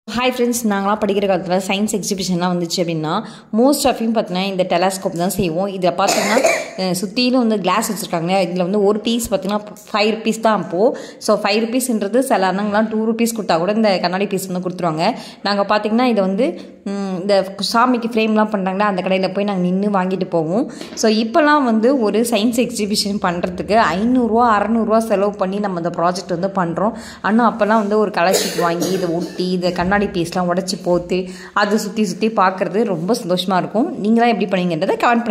Hi friends, நாங்களாம் படிக்கிற காலத்தில் சயின்ஸ் எக்ஸிபிஷன்லாம் வந்துச்சு அப்படின்னா மோஸ்ட் ஆஃபையும் பார்த்தீங்கன்னா இந்த டெலாஸ்கோப் தான் செய்வோம். இதில் பார்த்தீங்கன்னா சுற்றிலும் வந்து கிளாஸ் வச்சுருக்காங்க. இதில் வந்து ஒரு பீஸ் பார்த்தீங்கன்னா ₹5 தான். அப்போது ஸோ ₹5ன்றது சில அண்ணங்களாம் ₹2 கொடுத்தா கூட இந்த கண்ணாடி பீஸ் வந்து கொடுத்துருவாங்க. நாங்கள் பார்த்தீங்கன்னா இதை வந்து இந்த சாமிக்கு ஃப்ரேம்லாம் பண்ணுறாங்களா அந்த கடையில் போய் நாங்கள் நின்று வாங்கிட்டு போவோம். ஸோ இப்போலாம் வந்து ஒரு சயின்ஸ் எக்ஸிபிஷன் பண்ணுறதுக்கு ₹500 ₹600 செலவு பண்ணி நம்ம இந்த ப்ராஜெக்ட் வந்து பண்ணுறோம். ஆனால் அப்போல்லாம் வந்து ஒரு கலர் ஷீட் வாங்கி இதை ஒட்டி இதை கண்ணாடி பீஸ்லாம் உடச்சி போட்டு அதை சுற்றி சுற்றி பார்க்குறது ரொம்ப சந்தோஷமாக இருக்கும். நீங்களாம் எப்படி பண்ணுவீங்கன்றதை கமெண்ட்